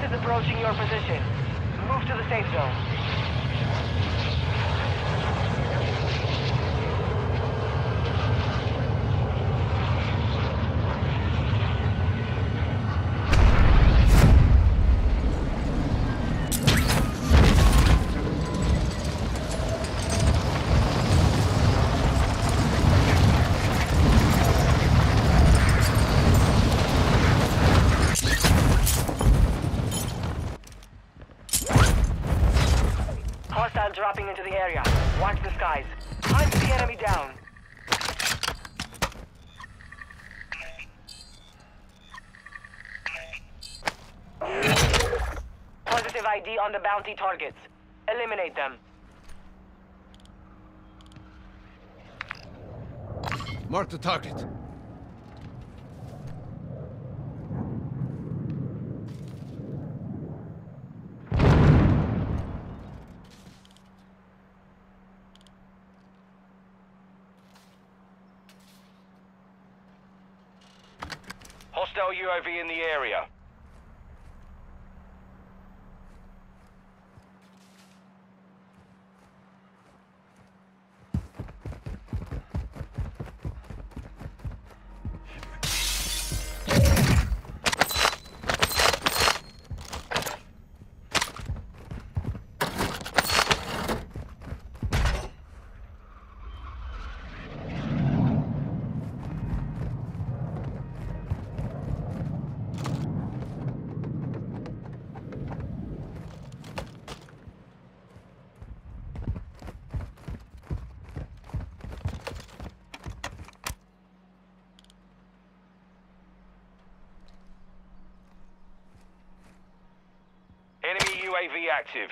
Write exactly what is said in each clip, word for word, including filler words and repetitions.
is approaching your position. Move to the safe zone. Hostile dropping into the area. Watch the skies. Hunt the enemy down. Positive I D on the bounty targets. Eliminate them. Mark the target. Hostile U A V in the area. Enemy U A V active.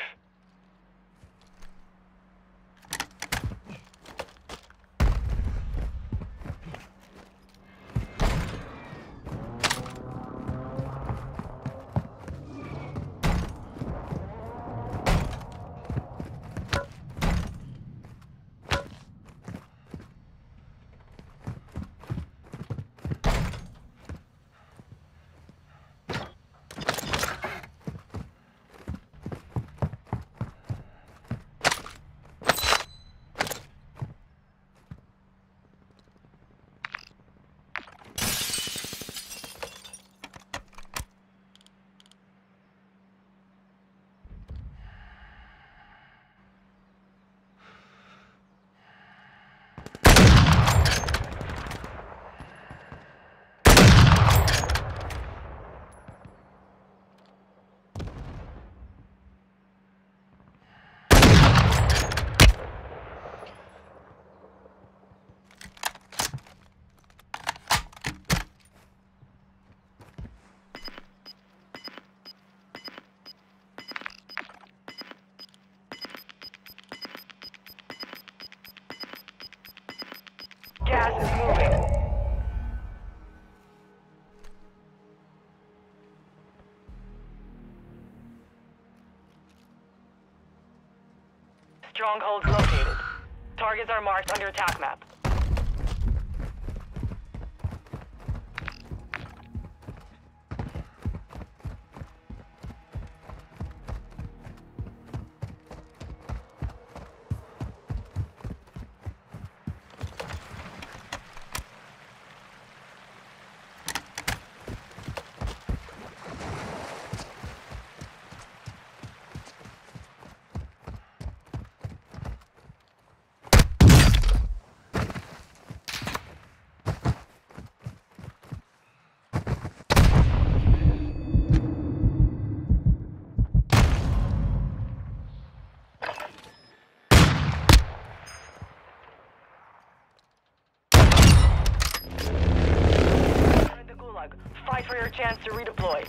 Gas is moving. Strongholds located. Targets are marked on your attack map. Fight for your chance to redeploy.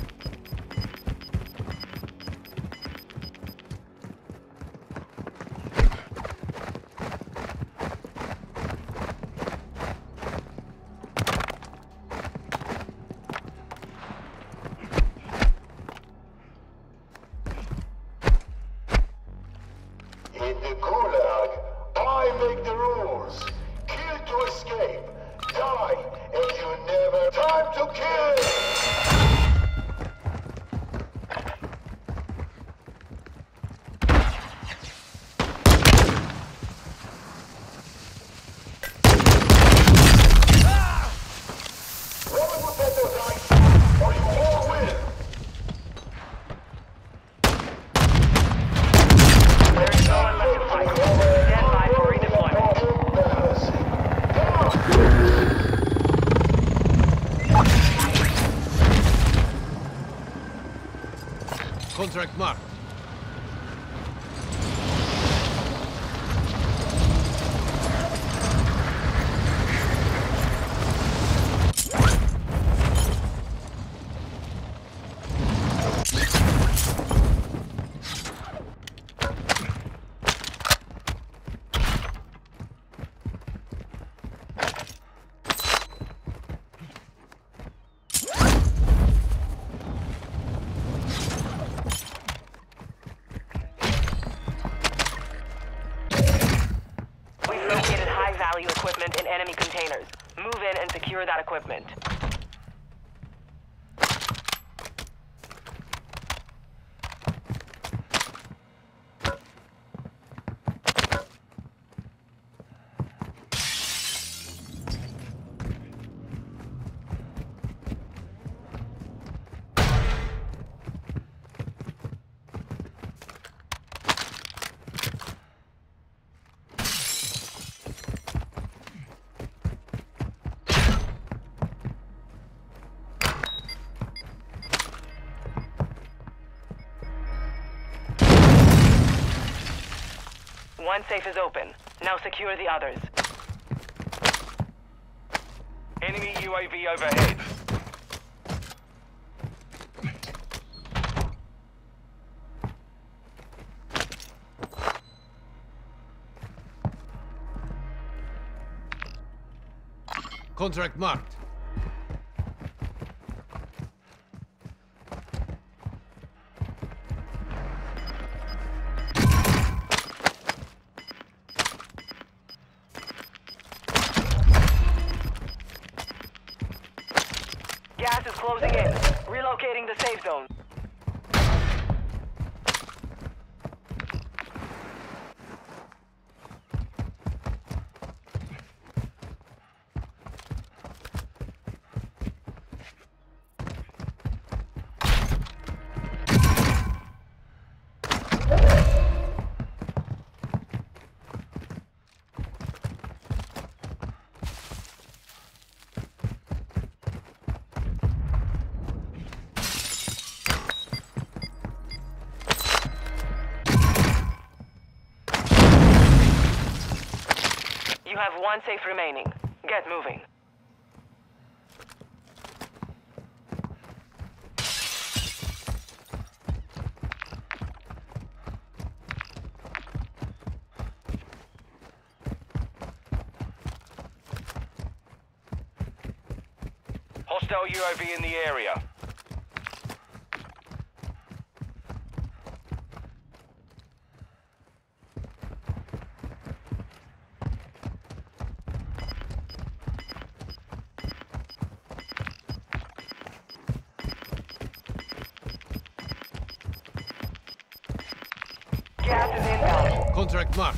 In the Gulag, I make the rules. Kill to escape. Die, and you never... Time to kill! Contract marked. Value equipment in enemy containers. Move in and secure that equipment. One safe is open. Now secure the others. Enemy U A V overhead. Contract marked. Gas is closing in. Relocating the safe zone. You have one safe remaining. Get moving. Hostile U A V in the area. Gas is inbound. Contract marked.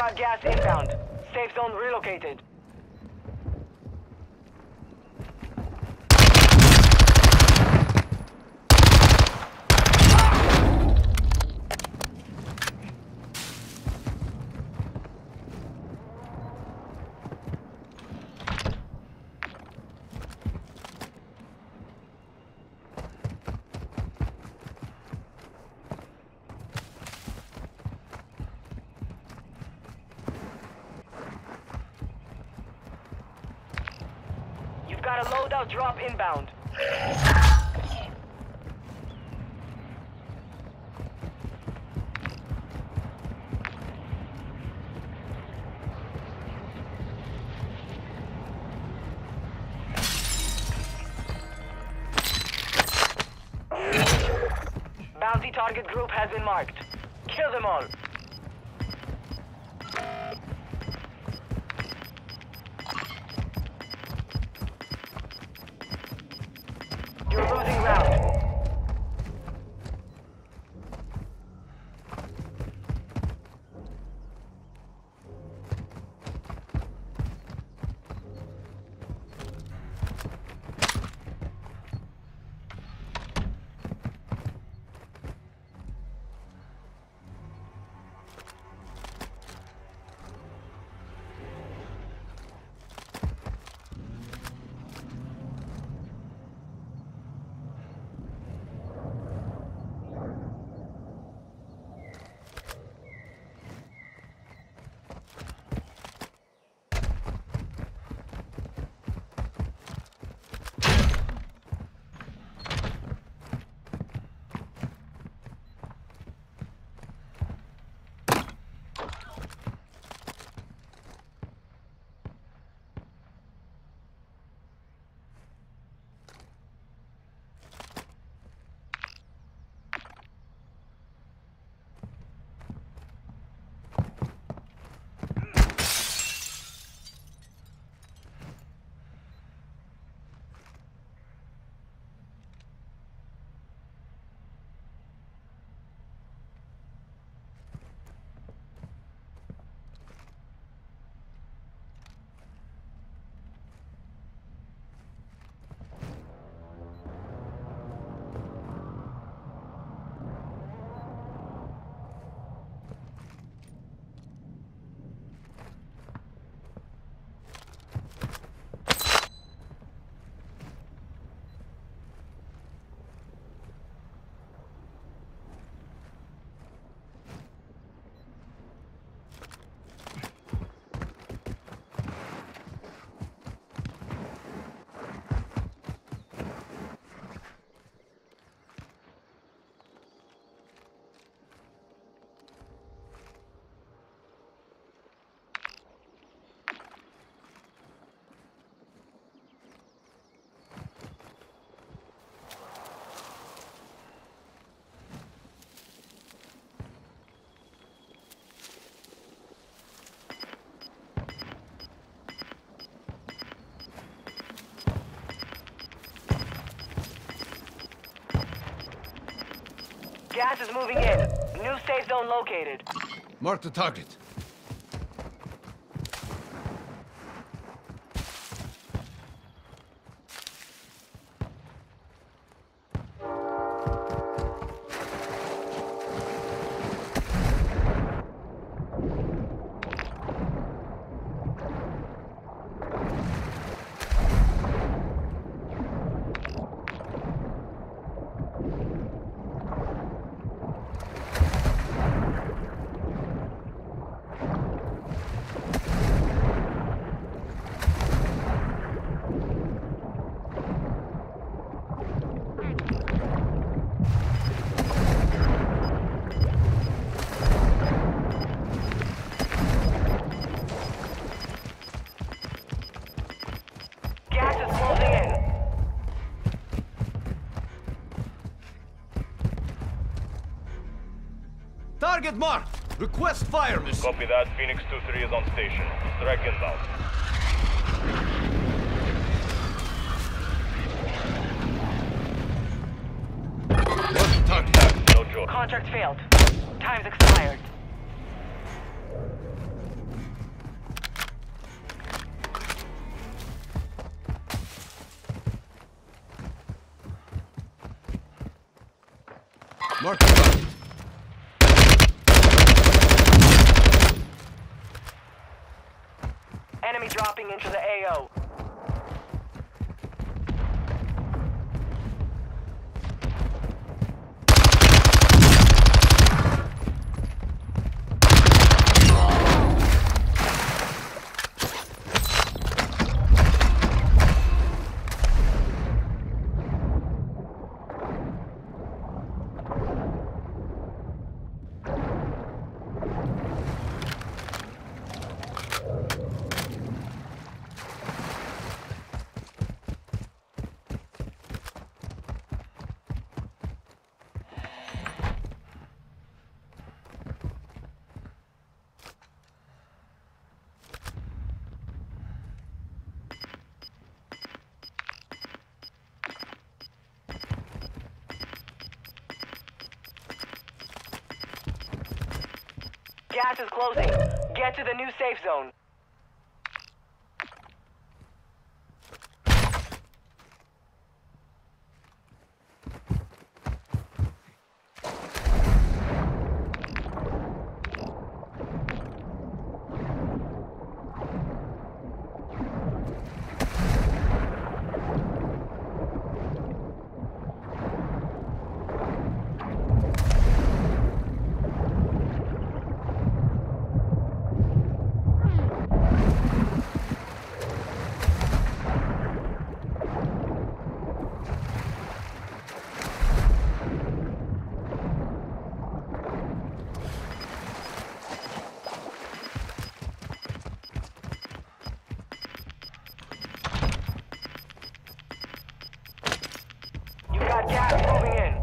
got gas inbound. Safe zone relocated. Got a loadout drop inbound. Bounty target group has been marked. Kill them all. You're losing ground. Gas is moving in. New safe zone located. Mark the target. Target marked! Request fire mission! Copy that. Phoenix two three is on station. Strike inbound. What's the target? No joke. Contract failed. Time's expired. Mark the target. Enemy dropping into the A O. Gas is closing. Get to the new safe zone. Got gas moving in.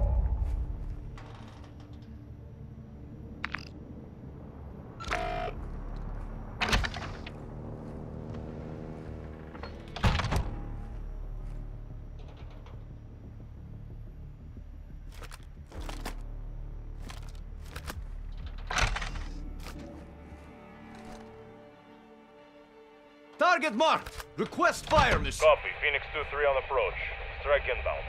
Target marked. Request fire mission. Copy. Phoenix two three on approach. Strike inbound.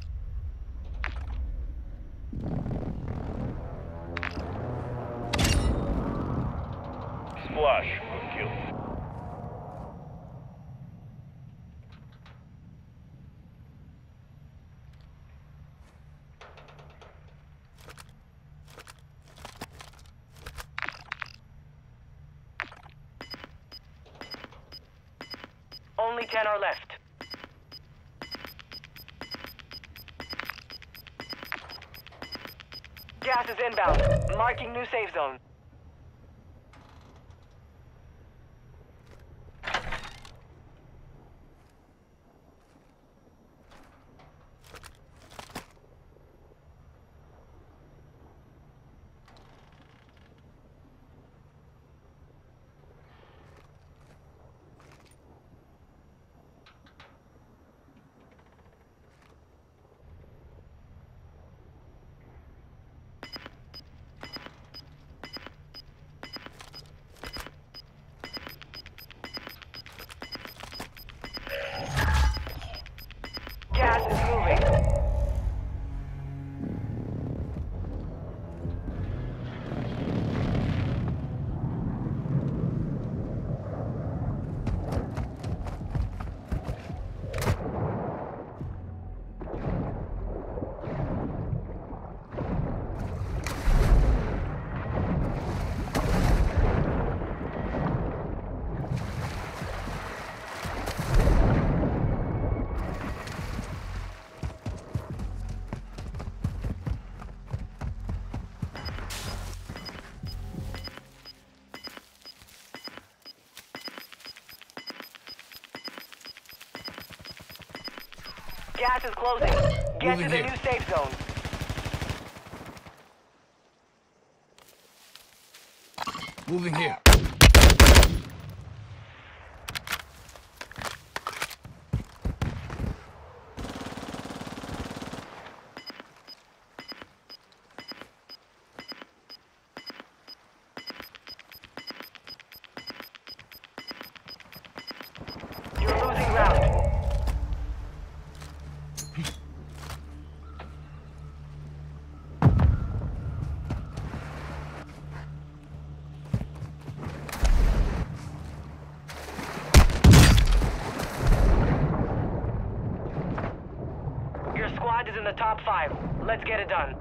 Splash. Good kill. Only ten are left. Gas is inbound. Marking new safe zone. Gas is moving. Gas is closing. Get Moving to the here. new safe zone. Moving here. You're losing ground. squad is in the top five. Let's get it done.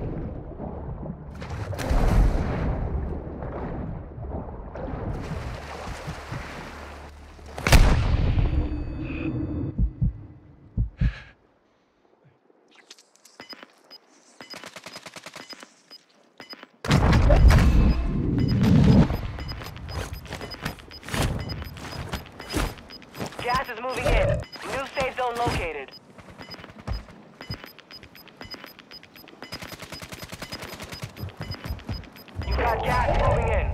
Gas is moving in. New safe zone located. You got gas moving in.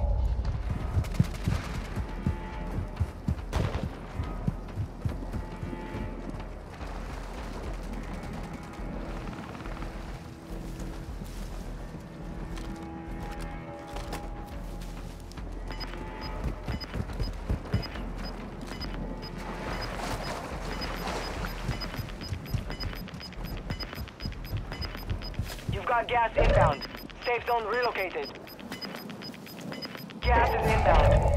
You've got gas inbound. Safe zone relocated. Gas is inbound.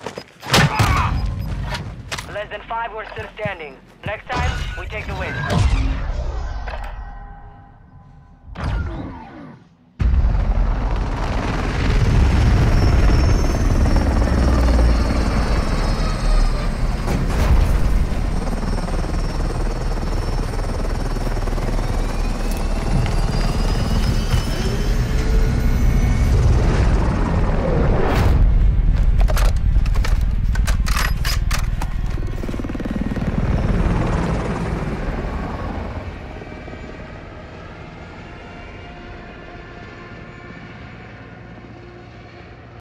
Less than five, we're still standing. Next time, we take the win.